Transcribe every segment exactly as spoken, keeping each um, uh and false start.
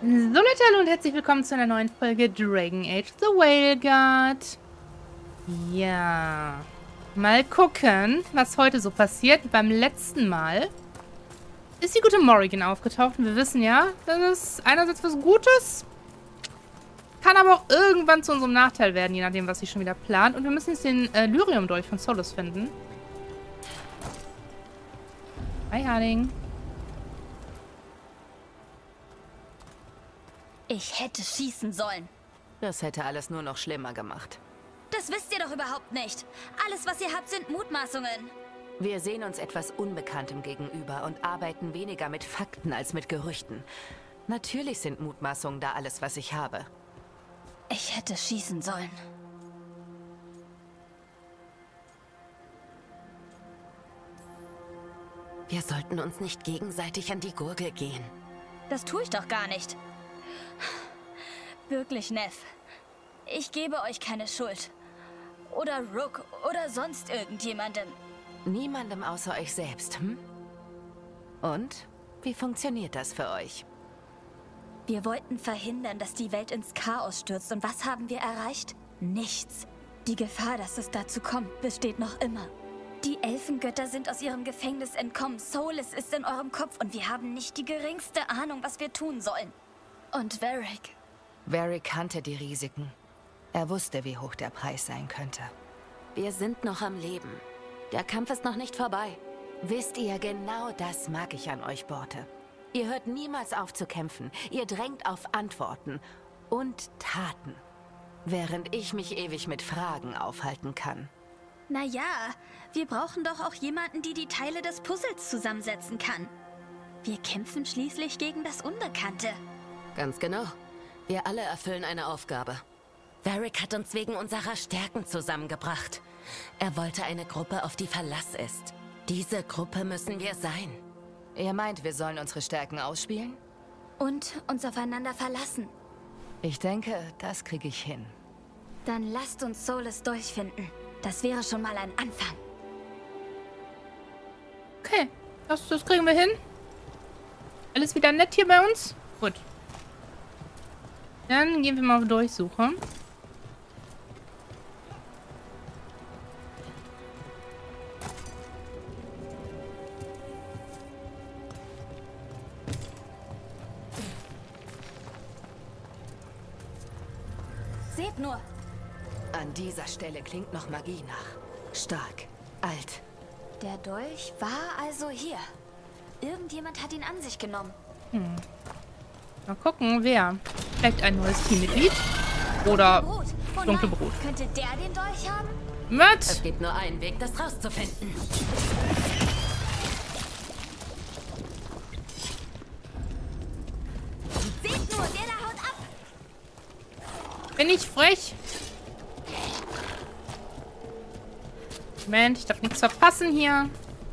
So Leute, hallo und herzlich willkommen zu einer neuen Folge Dragon Age The Whale Guard. Ja, mal gucken, was heute so passiert. Beim letzten Mal ist die gute Morrigan aufgetaucht und wir wissen ja, das ist einerseits was Gutes, kann aber auch irgendwann zu unserem Nachteil werden, je nachdem, was sie schon wieder plant. Und wir müssen jetzt den äh, Lyrium-Dolch von Solas finden. Hi, Harding. Ich hätte schießen sollen. Das hätte alles nur noch schlimmer gemacht. Das wisst ihr doch überhaupt nicht. Alles, was ihr habt, sind Mutmaßungen. Wir sehen uns etwas Unbekanntem gegenüber und arbeiten weniger mit Fakten als mit Gerüchten. Natürlich sind Mutmaßungen da alles, was ich habe. Ich hätte schießen sollen. Wir sollten uns nicht gegenseitig an die Gurgel gehen. Das tue ich doch gar nicht. Wirklich, Neff. Ich gebe euch keine Schuld. Oder Rook oder sonst irgendjemandem. Niemandem außer euch selbst, hm? Und? Wie funktioniert das für euch? Wir wollten verhindern, dass die Welt ins Chaos stürzt. Und was haben wir erreicht? Nichts. Die Gefahr, dass es dazu kommt, besteht noch immer. Die Elfengötter sind aus ihrem Gefängnis entkommen. Solas ist in eurem Kopf und wir haben nicht die geringste Ahnung, was wir tun sollen. Und Varric. Varric kannte die Risiken. Er wusste, wie hoch der Preis sein könnte. Wir sind noch am Leben. Der Kampf ist noch nicht vorbei. Wisst ihr, genau das mag ich an euch, Borte. Ihr hört niemals auf zu kämpfen. Ihr drängt auf Antworten und Taten. Während ich mich ewig mit Fragen aufhalten kann. Naja, wir brauchen doch auch jemanden, die die Teile des Puzzles zusammensetzen kann. Wir kämpfen schließlich gegen das Unbekannte. Ganz genau. Wir alle erfüllen eine Aufgabe. Varric hat uns wegen unserer Stärken zusammengebracht. Er wollte eine Gruppe, auf die Verlass ist. Diese Gruppe müssen wir sein. Ihr meint, wir sollen unsere Stärken ausspielen? Und uns aufeinander verlassen. Ich denke, das kriege ich hin. Dann lasst uns Solas durchfinden. Das wäre schon mal ein Anfang. Okay, das, das kriegen wir hin. Alles wieder nett hier bei uns? Gut. Dann gehen wir mal auf Durchsuche. Seht nur. An dieser Stelle klingt noch Magie nach. Stark. Alt. Der Dolch war also hier. Irgendjemand hat ihn an sich genommen. Hm. Mal gucken, wer. Vielleicht ein neues Teammitglied. Oder Brot. Oh dunkle nein. Brot. Könnte der den Dolch haben? Was? Es gibt nur einen Weg, das rauszufinden. Seht nur, der da haut ab. Bin ich frech? Moment, ich darf nichts verpassen hier.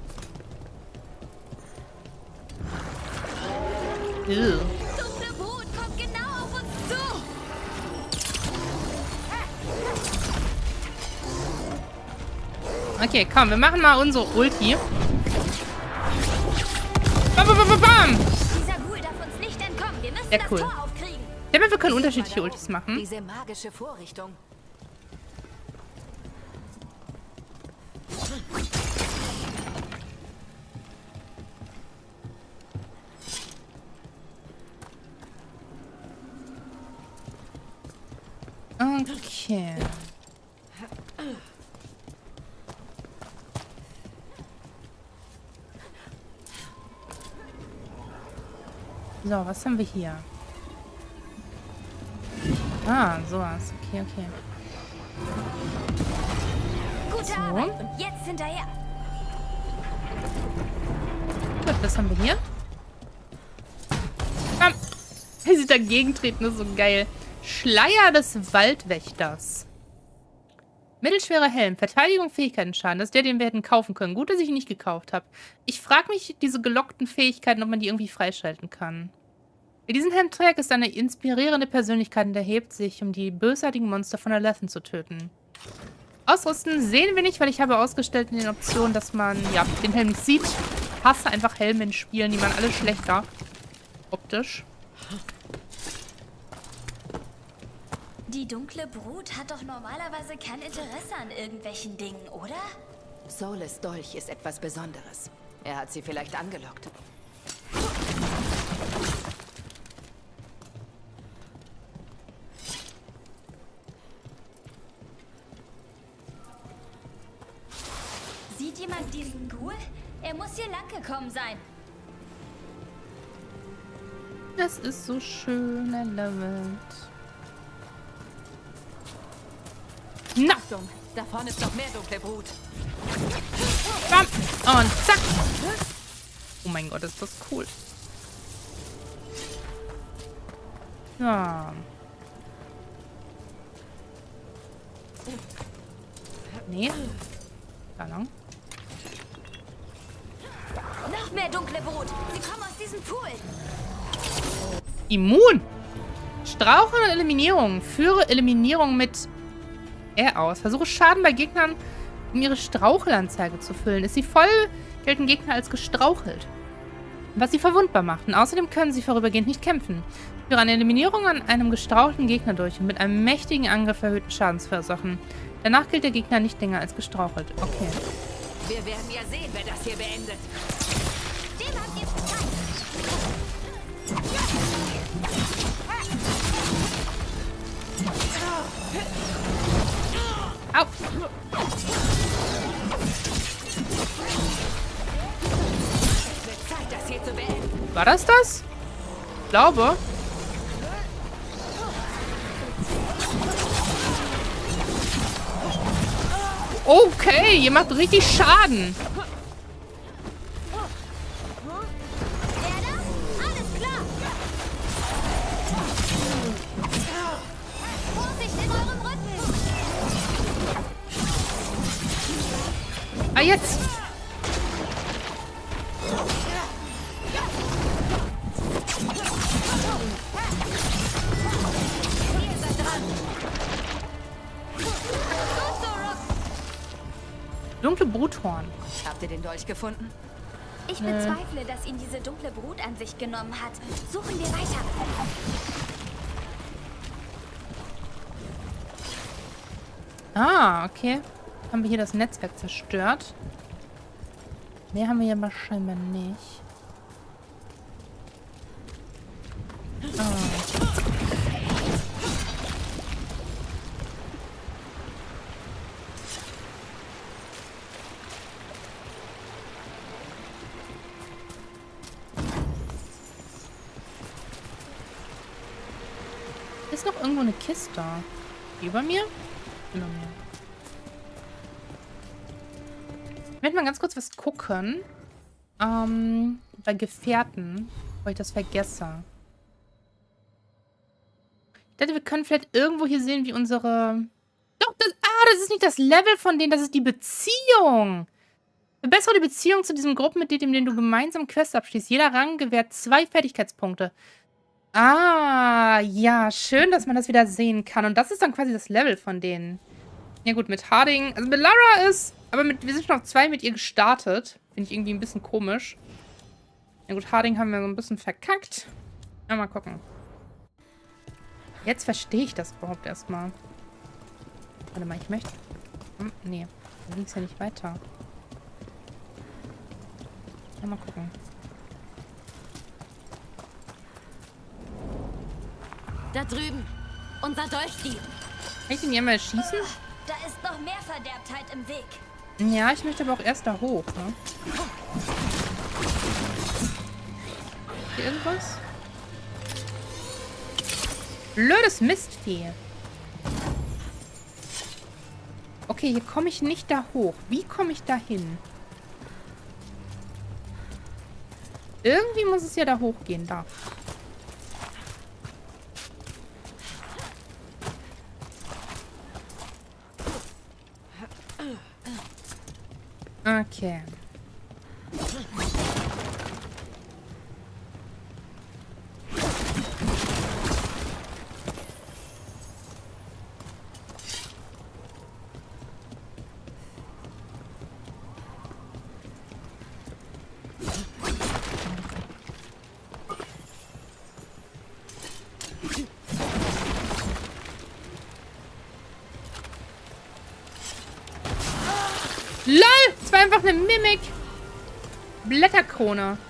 Ew. Dunkle Brut kommt genau auf uns zu. Okay, komm, wir machen mal unsere Ulti. Bam, bam, bam, bam. Dieser Ghoul darf uns nicht entkommen. Wir müssen Ja, das cool. Tor aufkriegen. Ich denke, wir können unterschiedliche Ultis machen. Diese magische Vorrichtung. Okay. So, was haben wir hier? Ah, sowas. Okay, okay. Gute So. Arbeit. Und jetzt hinterher. Gut, was haben wir hier? Bam. Wie sie dagegen treten, ist so geil. Schleier des Waldwächters. Mittelschwerer Helm. Verteidigung, Fähigkeiten-Schaden. Das ist der, den wir hätten kaufen können. Gut, dass ich ihn nicht gekauft habe. Ich frage mich, diese gelockten Fähigkeiten, ob man die irgendwie freischalten kann. Wer diesen Helm trägt, ist eine inspirierende Persönlichkeit und erhebt sich, um die bösartigen Monster von Alathen zu töten. Ausrüsten sehen wir nicht, weil ich habe ausgestellt in den Optionen, dass man ja den Helm nicht sieht. Ich hasse einfach Helme in Spielen, die man alle schlechter. Optisch. Die dunkle Brut hat doch normalerweise kein Interesse an irgendwelchen Dingen, oder? Soles Dolch ist etwas Besonderes. Er hat sie vielleicht angelockt. Sieht jemand diesen Ghoul? Er muss hier lang gekommen sein. Es ist so schön erlevelt. Na! Achtung, da vorne ist noch mehr dunkle Brut. Bam! Und zack! Oh mein Gott, ist das cool. Ja. Nee. Da lang. Noch mehr dunkle Brut. Sie kommen aus diesem Pool. Immun! Straucheln und Eliminierung. Führe Eliminierung mit R aus. Versuche Schaden bei Gegnern, um ihre Strauchelanzeige zu füllen. Ist sie voll, gelten Gegner als gestrauchelt. Was sie verwundbar macht. Und außerdem können sie vorübergehend nicht kämpfen. Führe eine Eliminierung an einem gestrauchelten Gegner durch und mit einem mächtigen Angriff erhöhten Schadens verursachen. Danach gilt der Gegner nicht länger als gestrauchelt. Okay. Wir werden ja sehen, wer das hier beendet. Dem habt ihr verteilt. Au! Wird Zeit, das hier zu beenden. War das das? Ich glaube. Okay, ihr macht richtig Schaden. Wer da? Alles klar. Vorsicht in eurem Rücken. Ah, jetzt. Ihr seid dran. Gut so, Rook. Dunkle Bruthorn. Habt ihr den Dolch gefunden? Ich bezweifle, dass ihn diese dunkle Brut an sich genommen hat. Suchen wir weiter. Ah, okay. Haben wir hier das Netzwerk zerstört. Mehr haben wir hier aber scheinbar nicht. Ah. Ist noch irgendwo eine Kiste? Über mir? Über mir. Ich werde mal ganz kurz was gucken. Ähm, bei Gefährten, bevor ich das vergesse. Ich dachte, wir können vielleicht irgendwo hier sehen, wie unsere... Doch, das... Ah, das ist nicht das Level von denen, das ist die Beziehung. Verbessere die Beziehung zu diesem Gruppenmitglied, mit dem du gemeinsam Quests abschließt. Jeder Rang gewährt zwei Fertigkeitspunkte. Ah, ja, schön, dass man das wieder sehen kann. Und das ist dann quasi das Level von denen. Ja gut, mit Harding... Also mit Lara ist... Aber mit, wir sind schon auf zwei mit ihr gestartet. Finde ich irgendwie ein bisschen komisch. Ja gut, Harding haben wir so ein bisschen verkackt. Ja, mal gucken. Jetzt verstehe ich das überhaupt erstmal. Warte mal, ich möchte... Hm, nee, da ging es ja nicht weiter. Ja, mal gucken. Da drüben. Unser Dolchdieb. Kann ich den hier mal schießen? Da ist noch mehr Verderbtheit im Weg. Ja, ich möchte aber auch erst da hoch, ne? Hier irgendwas? Blödes Mistvieh. Okay, hier komme ich nicht da hoch. Wie komme ich da hin? Irgendwie muss es ja da hochgehen, da. Okay. LOL! Das war einfach eine Mimik. Blätterkrone.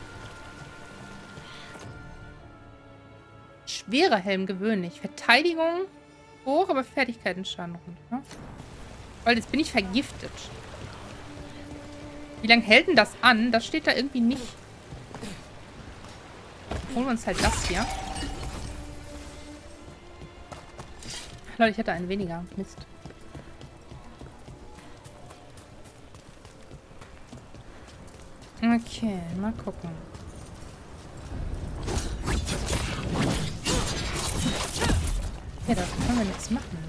Schwerer Helm gewöhnlich. Verteidigung hoch, aber Fertigkeiten-Schaden runter. Weil jetzt bin ich vergiftet. Wie lange hält denn das an? Das steht da irgendwie nicht. Holen wir uns halt das hier. Leute, ich hatte einen weniger. Mist. Okay, mal gucken. Ja, da können wir nichts machen.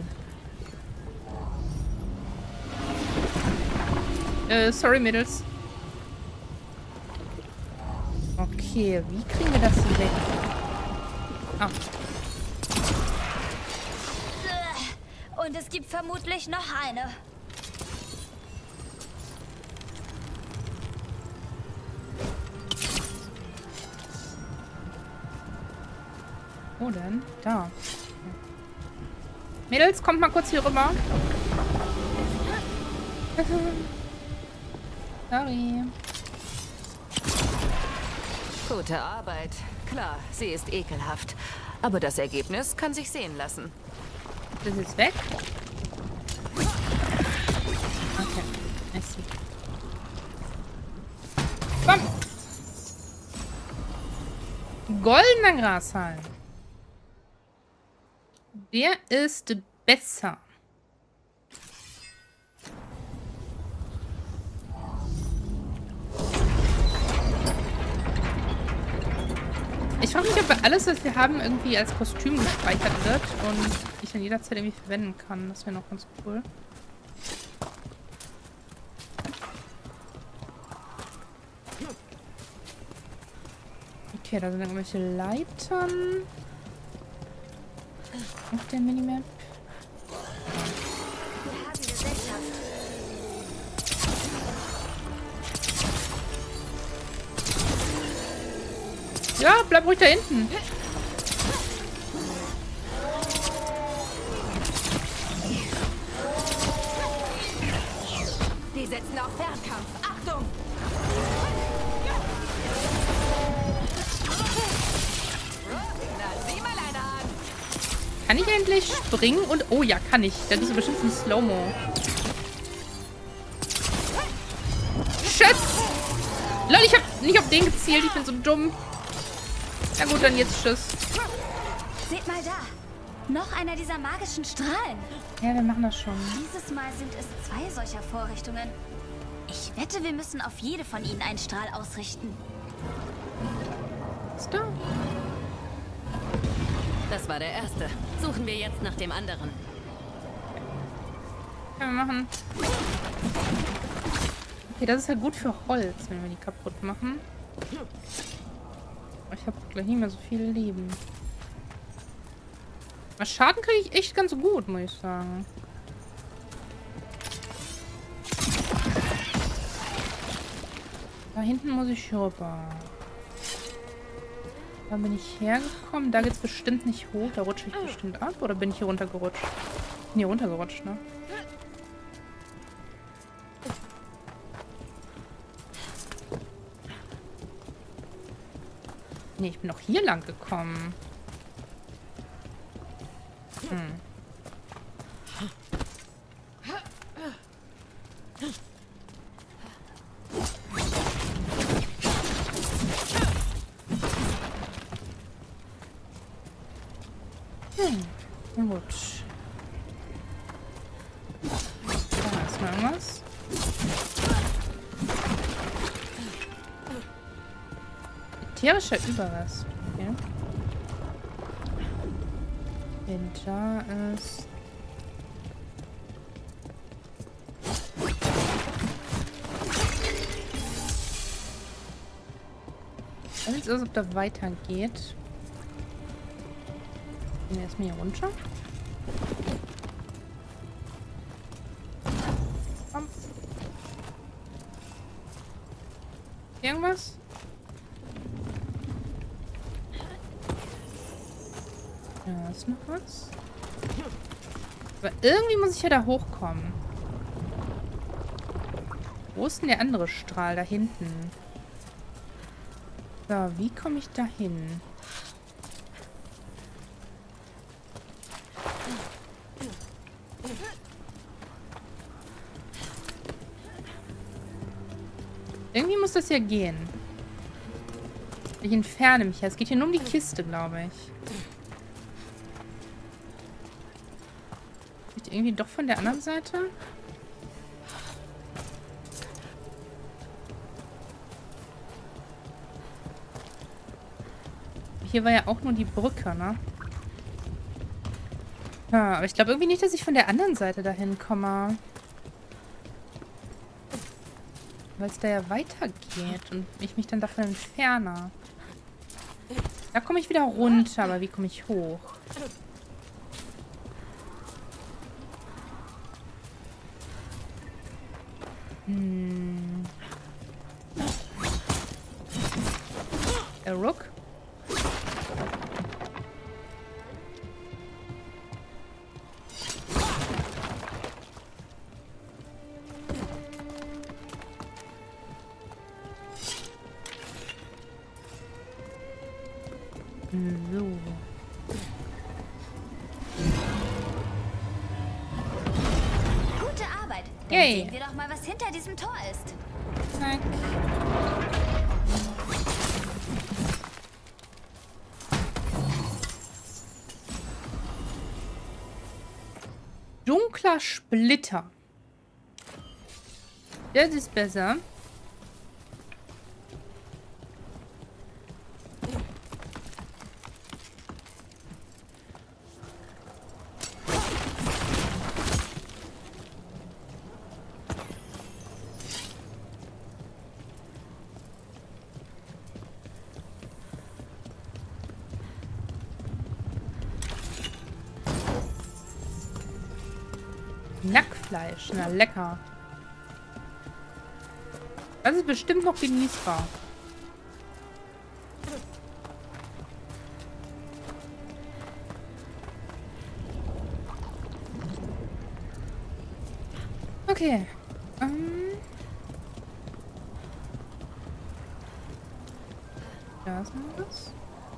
Äh, sorry, Mädels. Okay, wie kriegen wir das weg? Ah. Und es gibt vermutlich noch eine. Wo denn? Da. Mädels, kommt mal kurz hier rüber. Sorry. Gute Arbeit. Klar, sie ist ekelhaft. Aber das Ergebnis kann sich sehen lassen. Das ist weg. Okay. I see. Komm! Goldener Grashalm. Der ist besser. Ich frage mich, ob alles, was wir haben, irgendwie als Kostüm gespeichert wird und ich dann jederzeit irgendwie verwenden kann. Das wäre noch ganz cool. Okay, da sind irgendwelche Leitern auf der Minimap. Wir haben Gesellschaft. Ja, bleib ruhig da hinten. Die setzen auf Fernkampf. Achtung! Na, sieh mal einer an. Kann ich endlich springen? Und oh ja, kann ich. Das ist bestimmt ein Slow-Mo. Schütz! Lol, ich hab nicht auf den gezielt. Ich bin so dumm. Na gut, dann jetzt tschüss. Seht mal da. Noch einer dieser magischen Strahlen. Ja, wir machen das schon. Dieses Mal sind es zwei solcher Vorrichtungen. Ich wette, wir müssen auf jede von ihnen einen Strahl ausrichten. Ist da? Das war der erste. Suchen wir jetzt nach dem anderen. Können wir machen. Okay, das ist halt gut für Holz, wenn wir die kaputt machen. Ich habe gleich nicht mehr so viel Leben. Aber Schaden kriege ich echt ganz gut, muss ich sagen. Da hinten muss ich rüber. Da bin ich hergekommen. Da geht es bestimmt nicht hoch. Da rutsche ich bestimmt ab. Oder bin ich hier runtergerutscht? Ich bin hier runtergerutscht, ne? Nee, ich bin noch hier lang gekommen. Hm. Hm. Na gut. Da ist noch irgendwas. Ätherischer Überrest. Okay. Wenn da ist. Sieht aus, als ob da weitergeht. Gehen wir erstmal hier runter. Komm. Irgendwas? Da ist noch was. Aber irgendwie muss ich ja da hochkommen. Wo ist denn der andere Strahl? Da hinten. So, wie komme ich da hin? Irgendwie muss das ja gehen. Ich entferne mich ja. Es geht hier nur um die Kiste, glaube ich. Vielleicht irgendwie doch von der anderen Seite? Hier war ja auch nur die Brücke, ne? Ja, aber ich glaube irgendwie nicht, dass ich von der anderen Seite dahin komme. Weil es da ja weitergeht und ich mich dann davon entferne. Da komme ich wieder runter, aber wie komme ich hoch? Hm. Der Rook? So. Gute Arbeit. Dann Yay. sehen wir doch mal, was hinter diesem Tor ist. Zack. Dunkler Splitter. Das ist besser. Nackfleisch. Na, lecker. Das ist bestimmt noch genießbar. Okay. Ähm. Da ist noch was.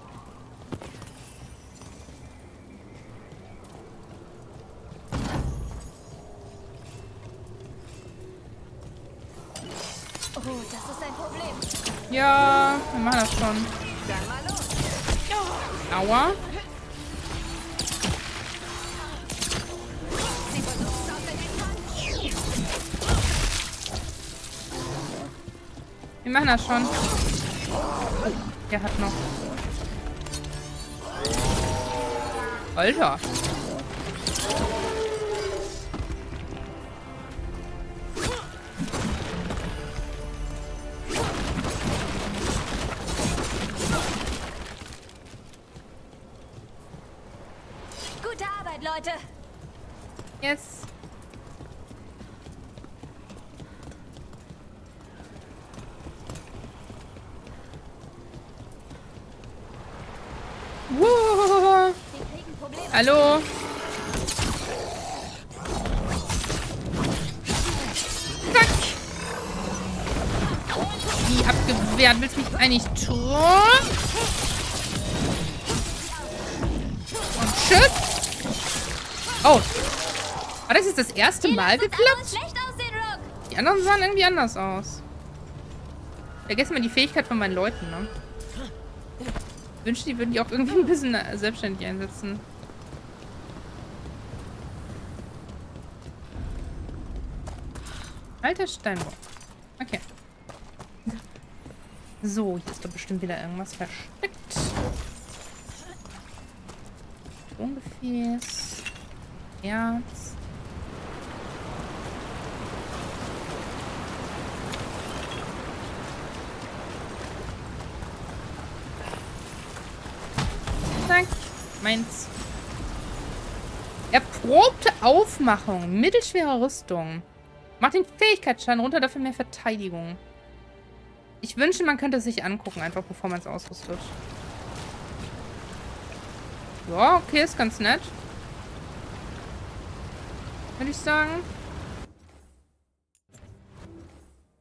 Oh, das ist ein Problem. Ja, wir machen das schon. Dann mal los. Aua. Sie versuchen außer den Fang. Wir machen das schon. Oh, der hat noch. Alter. Gute Arbeit, Leute. Yes. Wow. Wir kriegen Probleme. Hallo. Zack. Wie abgewehrt. Willst du mich eigentlich tun? Und tschüss. Oh. War das jetzt das erste Mal geklappt? Schlecht aussehen, Rook. Die anderen sahen irgendwie anders aus. Vergessen wir die Fähigkeit von meinen Leuten, ne? Ich wünschte, die würden die auch irgendwie ein bisschen selbstständig einsetzen. Alter Steinbock. Okay. So, hier ist doch bestimmt wieder irgendwas versteckt. Tongefäß. Erz. Zack. Meins. Erprobte Aufmachung. Mittelschwere Rüstung. Macht den Fähigkeitsschaden runter, dafür mehr Verteidigung. Ich wünsche, man könnte es sich angucken, einfach bevor man es ausrüstet. Ja, okay, ist ganz nett. Würde ich sagen.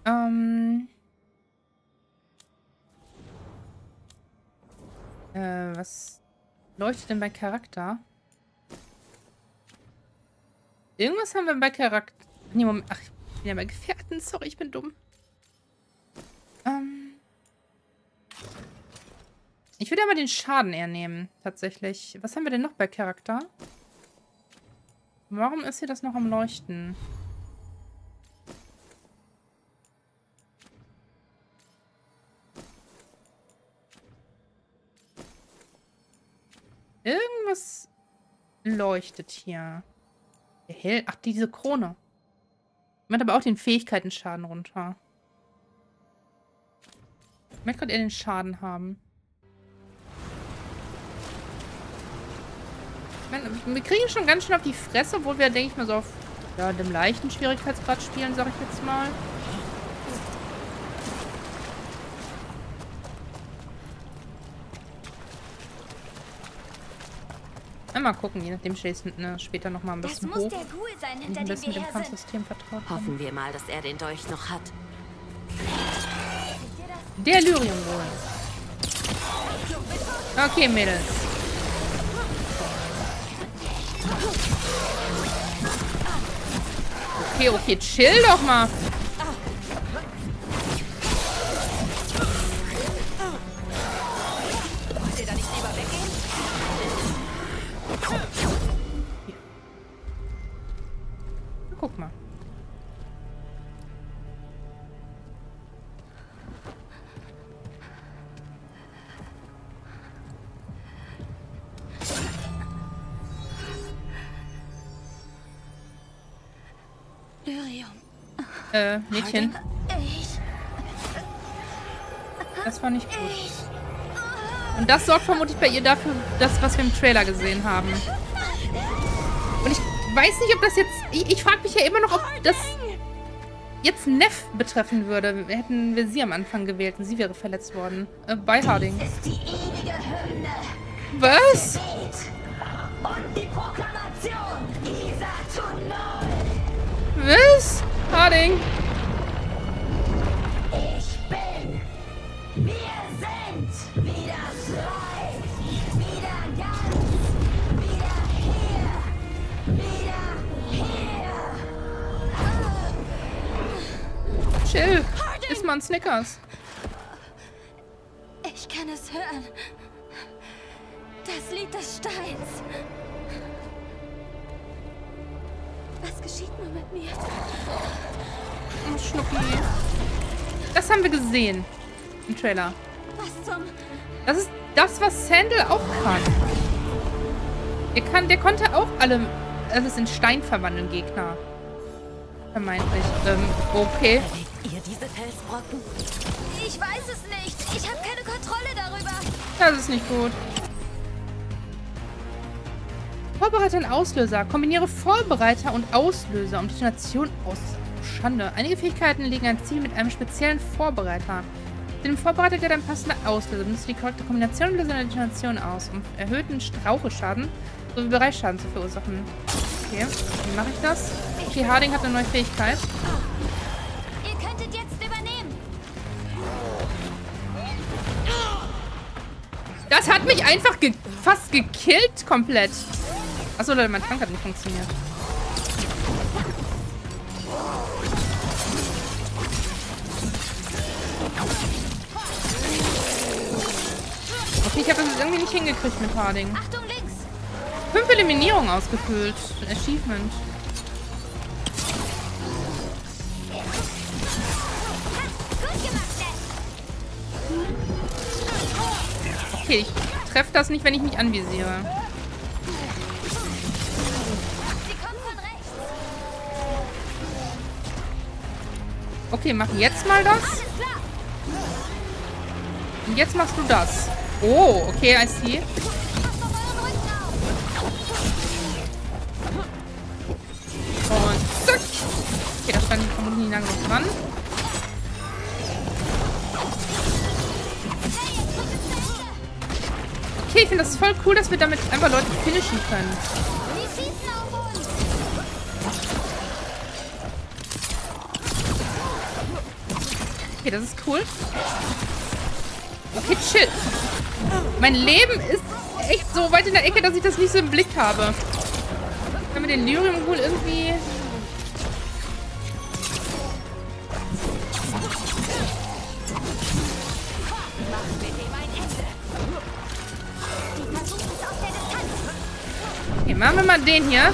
Ähm. Äh, was leuchtet denn bei Charakter? Irgendwas haben wir bei Charakter. Nee, Moment. Ach, ich bin ja bei Gefährten. Sorry, ich bin dumm. Ähm. Ich würde aber den Schaden eher nehmen, tatsächlich. Was haben wir denn noch bei Charakter? Warum ist hier das noch am Leuchten? Irgendwas leuchtet hier. Hell. Ach, diese Krone. Macht aber auch den Fähigkeiten-Schaden runter. Ich möchte gerade eher den Schaden haben. Ich meine, wir kriegen schon ganz schön auf die Fresse, obwohl wir, denke ich mal, so auf ja, dem leichten Schwierigkeitsgrad spielen, sag ich jetzt mal. Mal gucken, je nachdem steht es ne, später nochmal ein bisschen hoch. Der Ghoul sein, hinter ein bisschen dem mit dem Kampfsystem vertraut haben. Hoffen wir mal, dass er den Dolch noch hat. Der Lyrium wohl. Okay, Mädels. Okay, okay, chill doch mal. Wollt ihr da nicht lieber weggehen? Guck mal. Lyrium. Äh, Mädchen. Ich. Das war nicht gut. Und das sorgt vermutlich bei ihr dafür, das, was wir im Trailer gesehen haben. Und ich weiß nicht, ob das jetzt... Ich, ich frage mich ja immer noch, ob das jetzt Neff betreffen würde. Hätten wir sie am Anfang gewählt und sie wäre verletzt worden. Äh, bei Harding. Ist die ewige Hymne. Was? Und die Proklamation dieser Tunnel. Was? Harding? Ich bin. Wir sind wieder frei. Wieder ganz. Wieder hier. Wieder hier. Chill. Iss mal ein Snickers. Ich kann es hören. Das Lied des Steins. Was geschieht nur mit mir? Oh, Schnucki. Das haben wir gesehen. Im Trailer. Was zum... Das ist das, was Sandal auch kann. Der, kann, der konnte auch alle, alles in Stein verwandeln, Gegner. Vermeintlich. Ähm, okay. Erlebt ihr diese Felsbrocken? Ich weiß es nicht. Ich habe keine Kontrolle darüber. Das ist nicht gut. Vorbereiter und Auslöser. Kombiniere Vorbereiter und Auslöser, um Detonation aus... Oh, Schande. Einige Fähigkeiten legen ein Ziel mit einem speziellen Vorbereiter. Zu dem Vorbereiter gehört ein passender Auslöser. Benutze die korrekte Kombination und löse eine Detonation aus, um erhöhten Strauchelschaden sowie Bereichsschaden zu verursachen. Okay, wie mache ich das? Okay, Harding hat eine neue Fähigkeit. Ihr könntet jetzt übernehmen. Das hat mich einfach ge fast gekillt komplett. Achso, Leute, mein Trank hat nicht funktioniert. Okay, ich habe das jetzt irgendwie nicht hingekriegt mit Harding. Achtung, links. Fünf Eliminierungen ausgefüllt. Achievement. Gut gemacht, Ned. Okay, ich treffe das nicht, wenn ich mich anvisiere. Sie kommt von rechts. Okay, mach jetzt mal das. Alles klar. Und jetzt machst du das. Oh, okay, I see. Passt auf euren Rücken auf. Und zack. Okay, das stand vermutlich nicht lange noch dran. Okay, ich finde das voll cool, dass wir damit einfach Leute finishen können. Die schießen auf uns. Okay, das ist cool. Okay, chill. Mein Leben ist echt so weit in der Ecke, dass ich das nicht so im Blick habe. Können wir den Lyrium wohl irgendwie... Okay, machen wir mal den hier.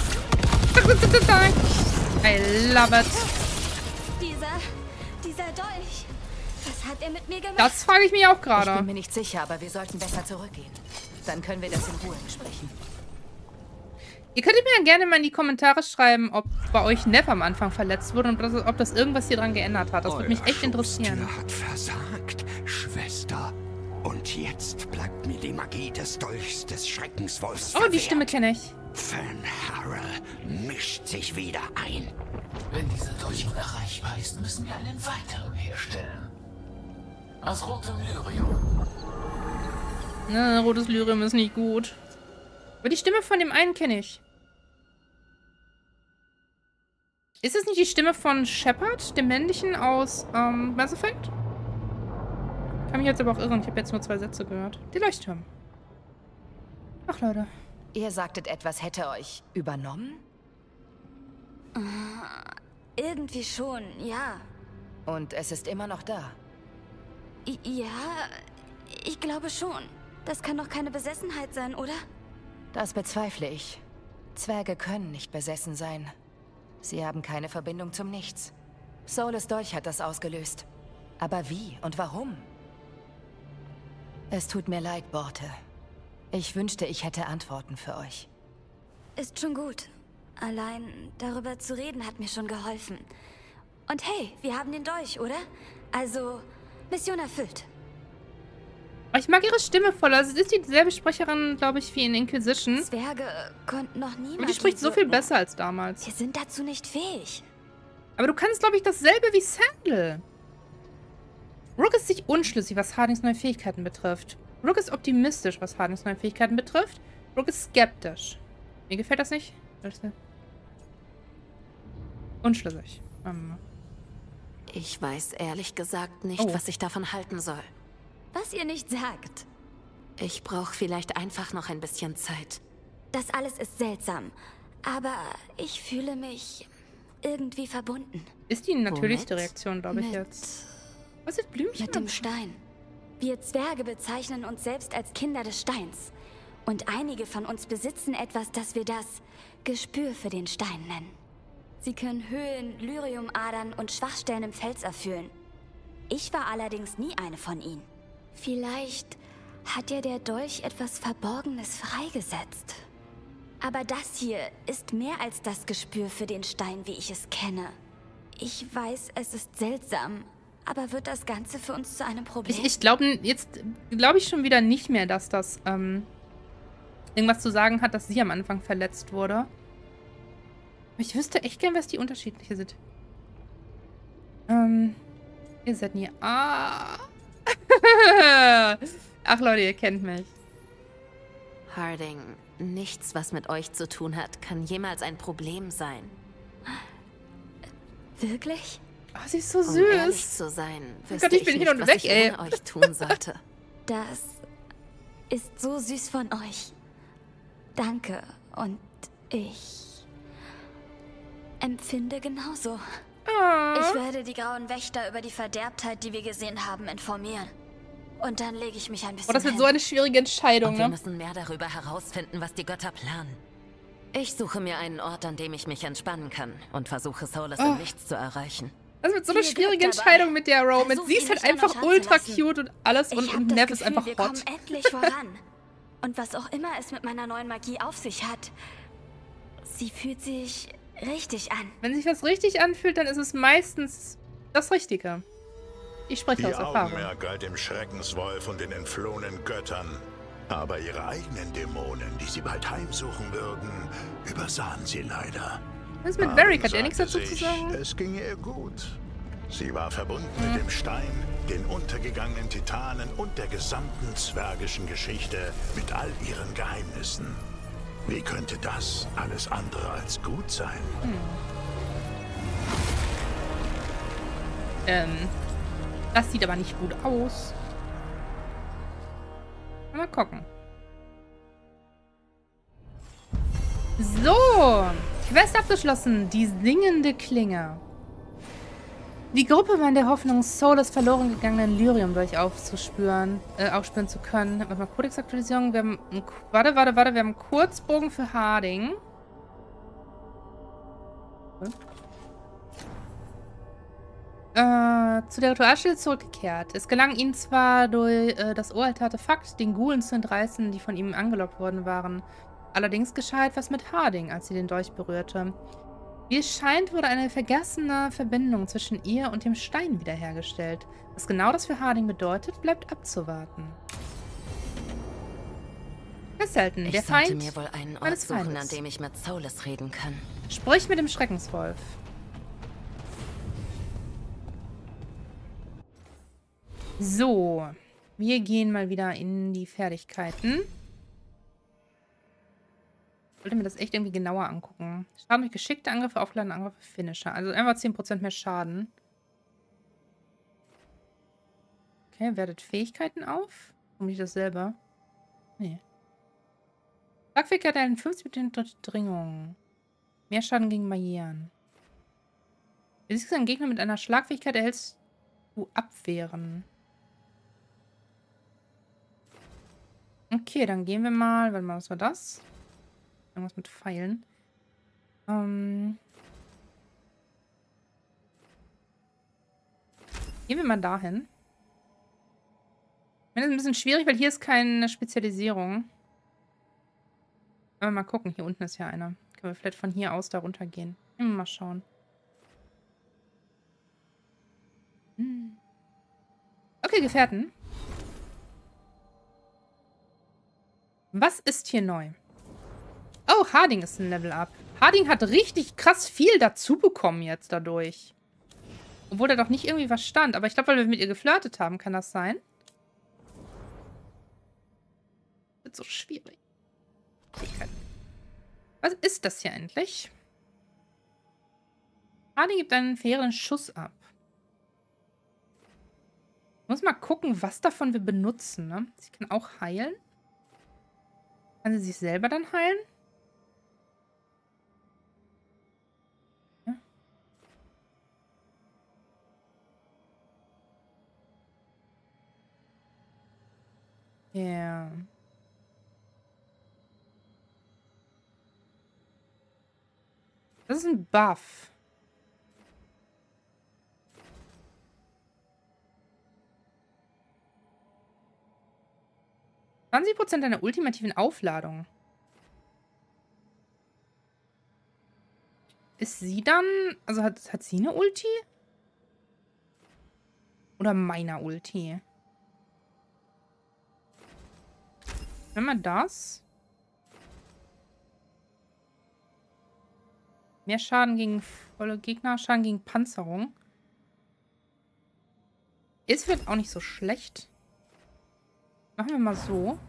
I love it. Dieser, dieser Dolch. Was hat er mit mir gemacht? Das frage ich mich auch Ich gerade. bin mir nicht sicher, aber wir sollten besser zurückgehen. Dann können wir das in Ruhe besprechen. Ihr könntet mir ja gerne mal in die Kommentare schreiben, ob bei euch Nev am Anfang verletzt wurde und das, ob das irgendwas hier dran geändert hat. Das würde mich echt interessieren. Euer hat versagt, Schwester. Und jetzt bleibt mir die Magie des Dolchs des Schreckenswolfs Oh, die verwehrt. Stimme kenne ich. Fan Harrell mischt sich wieder ein. Wenn dieser Dolch unerreichbar ist, müssen wir einen weiteren herstellen. Aus rotem Lyrium. Ne, rotes Lyrium ist nicht gut. Aber die Stimme von dem einen kenne ich. Ist es nicht die Stimme von Shepard, dem männlichen aus ähm, Mass Effect? Kann mich jetzt aber auch irren. Ich habe jetzt nur zwei Sätze gehört. Die Leuchtturm. Ach, Leute. Ihr sagtet, etwas hätte euch übernommen? Irgendwie schon, ja. Und es ist immer noch da. I ja, ich glaube schon. Das kann doch keine Besessenheit sein, oder? Das bezweifle ich. Zwerge können nicht besessen sein. Sie haben keine Verbindung zum Nichts. Solus Dolch hat das ausgelöst. Aber wie und warum? Es tut mir leid, Borte. Ich wünschte, ich hätte Antworten für euch. Ist schon gut. Allein darüber zu reden hat mir schon geholfen. Und hey, wir haben den Dolch, oder? Also, Mission erfüllt. Ich mag ihre Stimme voll. Also, es ist dieselbe Sprecherin, glaube ich, wie in Inquisition. Zwerge konnten noch nie Aber die spricht so viel wirken. besser als damals. Wir sind dazu nicht fähig. Aber du kannst, glaube ich, dasselbe wie Sandal. Rook ist sich unschlüssig, was Hardings neue Fähigkeiten betrifft. Rook ist optimistisch, was Hardings neue Fähigkeiten betrifft. Rook ist skeptisch. Mir gefällt das nicht. Unschlüssig. Um. Ich weiß ehrlich gesagt nicht, Oh. was ich davon halten soll. Was ihr nicht sagt. Ich brauche vielleicht einfach noch ein bisschen Zeit. Das alles ist seltsam. Aber ich fühle mich irgendwie verbunden. Ist die natürlichste Womit? Reaktion, glaube ich, Mit- jetzt. Was ist Blümchen? Mit dem Stein. Wir Zwerge bezeichnen uns selbst als Kinder des Steins. Und einige von uns besitzen etwas, das wir das Gespür für den Stein nennen. Sie können Höhlen, Lyriumadern und Schwachstellen im Fels erfüllen. Ich war allerdings nie eine von ihnen. Vielleicht hat ja der Dolch etwas Verborgenes freigesetzt. Aber das hier ist mehr als das Gespür für den Stein, wie ich es kenne. Ich weiß, es ist seltsam, aber wird das Ganze für uns zu einem Problem? Ich, ich glaube jetzt, glaube ich schon wieder nicht mehr, dass das ähm, irgendwas zu sagen hat, dass sie am Anfang verletzt wurde. Ich wüsste echt gern, was die unterschiedliche sind. Ähm, ihr seid nie... Ah. Ach Leute, ihr kennt mich. Harding, nichts, was mit euch zu tun hat, kann jemals ein Problem sein. Wirklich? Oh, sie ist so Um ehrlich süß. zu sein, Oh wüsste Gott, ich ich bin nicht, hin und was weg, ich ey. ohne euch tun sollte. Das ist so süß von euch. Danke. Und ich empfinde genauso. Ah. Ich werde die Grauen Wächter über die Verderbtheit, die wir gesehen haben, informieren. Und dann lege ich mich ein bisschen Oh, das wird hin. so eine schwierige Entscheidung, Und wir ne? müssen mehr darüber herausfinden, was die Götter planen. Ich suche mir einen Ort, an dem ich mich entspannen kann und versuche Solus Oh. im Nichts zu erreichen. Das wird so eine Viel schwierige Glück dabei. Entscheidung mit der Romance. Versuch, Sie ist ihn halt nicht an einfach euch ultra ranzulassen. cute und alles Ich und, hab und das Nev Gefühl, ist einfach wir hot. kommen endlich voran. Und was auch immer es mit meiner neuen Magie auf sich hat, sie fühlt sich richtig an. Wenn sich was richtig anfühlt, dann ist es meistens das Richtige. Ich spreche Ihr aus Erfahrung. Augenmerk galt dem Schreckenswolf und den entflohenen Göttern. Aber ihre eigenen Dämonen, die sie bald heimsuchen würden, übersahen sie leider. Was ist mit Harding Varric? Hat er nichts sagte dazu zu sich, sagen? Es ginge ihr gut. Sie war verbunden mit dem Stein, den untergegangenen Titanen und der gesamten zwergischen Geschichte mit all ihren Geheimnissen. Wie könnte das alles andere als gut sein? Ähm, Das sieht aber nicht gut aus. Mal gucken. So. Quest abgeschlossen. Die singende Klinge. Die Gruppe war in der Hoffnung, Solas verloren gegangenen Lyrium durch aufzuspüren, äh, aufspüren zu können. Warte mal, Codex-Aktualisierung. Wir haben einen, warte, warte, warte. Wir haben einen Kurzbogen für Harding. Hm. Äh, zu der Ritualstelle zurückgekehrt. Es gelang ihnen zwar durch äh, das uralte Artefakt, den Ghoulen zu entreißen, die von ihm angelockt worden waren. Allerdings geschah etwas mit Harding, als sie den Dolch berührte. Wie es scheint, wurde eine vergessene Verbindung zwischen ihr und dem Stein wiederhergestellt. Was genau das für Harding bedeutet, bleibt abzuwarten. Festhalten, Ich der sollte Feind mir wohl einen Ort meines suchen, Feindes. an dem ich mit Solas reden kann. Sprich mit dem Schreckenswolf. So, wir gehen mal wieder in die Fertigkeiten. Ich wollte mir das echt irgendwie genauer angucken. Schaden durch geschickte Angriffe, aufgeladene Angriffe, Finisher. Also einfach zehn Prozent mehr Schaden. Okay, wertet Fähigkeiten auf. Warum nicht dasselbe? Nee. Schlagfähigkeit erhält fünfzig Prozent Durchdringung. Mehr Schaden gegen Barrieren. Besiegst einen Gegner mit einer Schlagfähigkeit, erhältst du Abwehren. Okay, dann gehen wir mal. Warte mal, was war das? Irgendwas mit Pfeilen. Ähm. Gehen wir mal dahin. Das ist ein bisschen schwierig, weil hier ist keine Spezialisierung. Aber mal gucken, hier unten ist ja einer. Können wir vielleicht von hier aus da runter gehen. Mal schauen. Hm. Okay, Gefährten. Was ist hier neu? Oh, Harding ist ein Level-Up. Harding hat richtig krass viel dazu bekommen jetzt dadurch. Obwohl da doch nicht irgendwie was stand. Aber ich glaube, weil wir mit ihr geflirtet haben, kann das sein? Wird so schwierig. Was ist das hier eigentlich? Harding gibt einen fairen Schuss ab. Ich muss mal gucken, was davon wir benutzen, ne? Sie kann auch heilen. Kann sie sich selber dann heilen? Ja. Yeah. Das ist ein Buff. zwanzig Prozent einer ultimativen Aufladung. Ist sie dann... Also hat, hat sie eine Ulti? Oder meiner Ulti? Wenn man das... Mehr Schaden gegen volle Gegner, Schaden gegen Panzerung. Ist vielleicht auch nicht so schlecht. Machen wir mal so.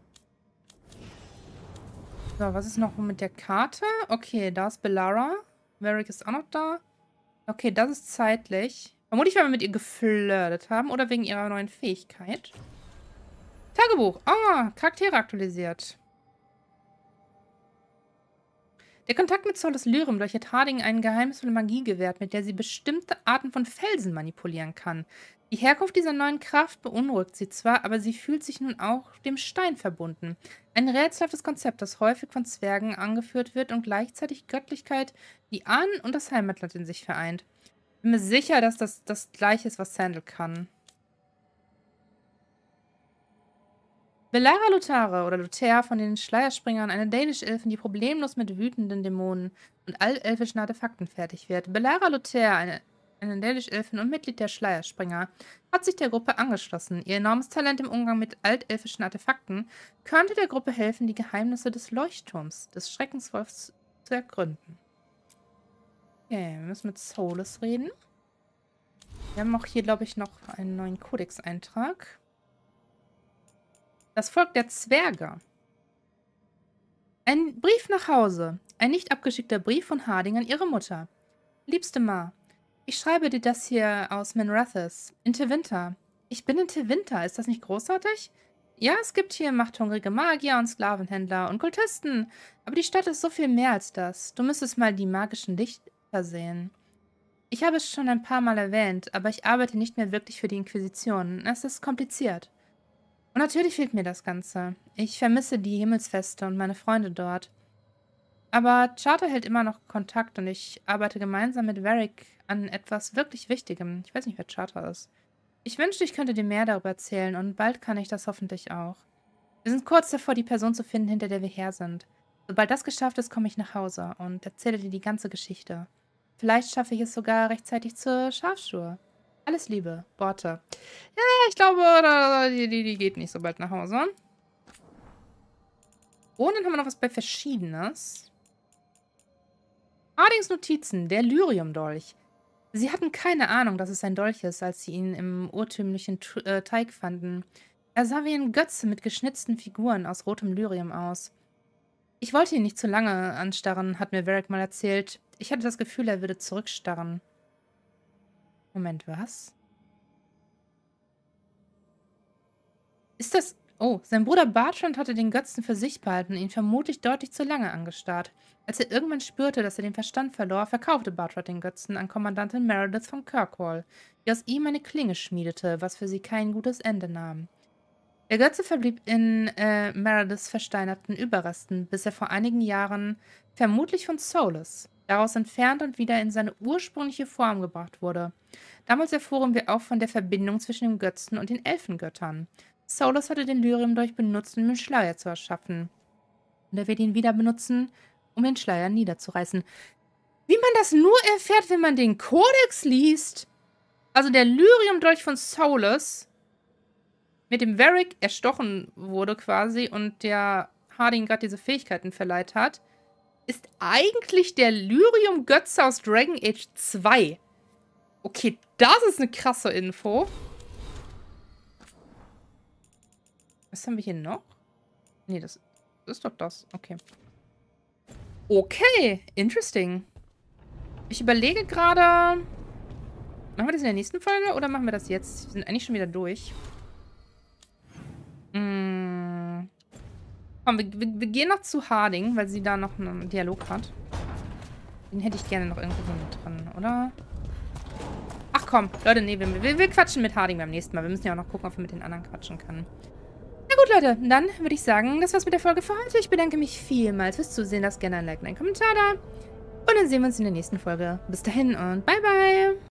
So, was ist noch mit der Karte? Okay, da ist Bellara. Varric ist auch noch da. Okay, das ist zeitlich. Vermutlich, weil wir mit ihr geflirtet haben oder wegen ihrer neuen Fähigkeit. Tagebuch. Ah, Charaktere aktualisiert. Der Kontakt mit Solas Lyrium durch hat Harding eine geheimnisvolle Magie gewährt, mit der sie bestimmte Arten von Felsen manipulieren kann. Die Herkunft dieser neuen Kraft beunruhigt sie zwar, aber sie fühlt sich nun auch dem Stein verbunden. Ein rätselhaftes Konzept, das häufig von Zwergen angeführt wird und gleichzeitig Göttlichkeit, die Ahnen und das Heimatland in sich vereint. Bin mir sicher, dass das das Gleiche ist, was Sandal kann. Bellara Luthare oder Luther von den Schleierspringern, eine Dänisch-Elfin, die problemlos mit wütenden Dämonen und altelfischen Artefakten fertig wird. Bellara Luther, eine, eine Dänisch-Elfin und Mitglied der Schleierspringer, hat sich der Gruppe angeschlossen. Ihr enormes Talent im Umgang mit altelfischen Artefakten könnte der Gruppe helfen, die Geheimnisse des Leuchtturms, des Schreckenswolfs, zu ergründen. Okay, wir müssen mit Solas reden. Wir haben auch hier, glaube ich, noch einen neuen Kodex-Eintrag. Das Volk der Zwerge. Ein Brief nach Hause. Ein nicht abgeschickter Brief von Harding an ihre Mutter. Liebste Ma, Ich schreibe dir das hier aus Minrathous. In Tevinter. Ich bin in Tevinter. Ist das nicht großartig? Ja, es gibt hier machthungrige Magier und Sklavenhändler und Kultisten. Aber die Stadt ist so viel mehr als das. Du müsstest mal die magischen Lichter sehen. Ich habe es schon ein paar Mal erwähnt, aber ich arbeite nicht mehr wirklich für die Inquisition. Es ist kompliziert. Und natürlich fehlt mir das Ganze. Ich vermisse die Himmelsfeste und meine Freunde dort. Aber Charter hält immer noch Kontakt und ich arbeite gemeinsam mit Varric an etwas wirklich Wichtigem. Ich weiß nicht, wer Charter ist. Ich wünschte, ich könnte dir mehr darüber erzählen und bald kann ich das hoffentlich auch. Wir sind kurz davor, die Person zu finden, hinter der wir her sind. Sobald das geschafft ist, komme ich nach Hause und erzähle dir die ganze Geschichte. Vielleicht schaffe ich es sogar rechtzeitig zur Schafschuhe. Alles Liebe, Borte. Ja, ich glaube, die, die, die geht nicht so bald nach Hause. Und dann haben wir noch was bei Verschiedenes. Hardings Notizen, der Lyrium-Dolch. Sie hatten keine Ahnung, dass es ein Dolch ist, als sie ihn im urtümlichen äh, Teig fanden. Er sah wie ein Götze mit geschnitzten Figuren aus rotem Lyrium aus. Ich wollte ihn nicht zu lange anstarren, hat mir Varric mal erzählt. Ich hatte das Gefühl, er würde zurückstarren. Moment, was? Ist das... Oh, sein Bruder Bartrand hatte den Götzen für sich behalten und ihn vermutlich deutlich zu lange angestarrt. Als er irgendwann spürte, dass er den Verstand verlor, verkaufte Bartrand den Götzen an Kommandantin Meredith von Kirkwall, die aus ihm eine Klinge schmiedete, was für sie kein gutes Ende nahm. Der Götze verblieb in äh, Merediths versteinerten Überresten, bis er vor einigen Jahren, vermutlich von Solus, daraus entfernt und wieder in seine ursprüngliche Form gebracht wurde. Damals erfuhren wir auch von der Verbindung zwischen dem Götzen und den Elfengöttern. Solus hatte den Lyrium-Dolch benutzt, um den Schleier zu erschaffen. Und er wird ihn wieder benutzen, um den Schleier niederzureißen. Wie man das nur erfährt, wenn man den Kodex liest. Also der Lyrium-Dolch von Solus, mit dem Varric erstochen wurde quasi und der Harding gerade diese Fähigkeiten verleiht hat, ist eigentlich der Lyrium-Götze aus Dragon Age zwei. Okay, das ist eine krasse Info. Was haben wir hier noch? Nee, das ist doch das. Okay. Okay, interesting. Ich überlege gerade... Machen wir das in der nächsten Folge oder machen wir das jetzt? Wir sind eigentlich schon wieder durch. Hm. Komm, wir, wir, wir gehen noch zu Harding, weil sie da noch einen Dialog hat. Den hätte ich gerne noch irgendwo mit drin, oder? Ach komm, Leute, nee, wir, wir, wir quatschen mit Harding beim nächsten Mal. Wir müssen ja auch noch gucken, ob wir mit den anderen quatschen können. Na gut, Leute, dann würde ich sagen, das war's mit der Folge für heute. Ich bedanke mich vielmals fürs Zusehen. Lasst gerne ein Like und einen Kommentar da. Und dann sehen wir uns in der nächsten Folge. Bis dahin und bye, bye.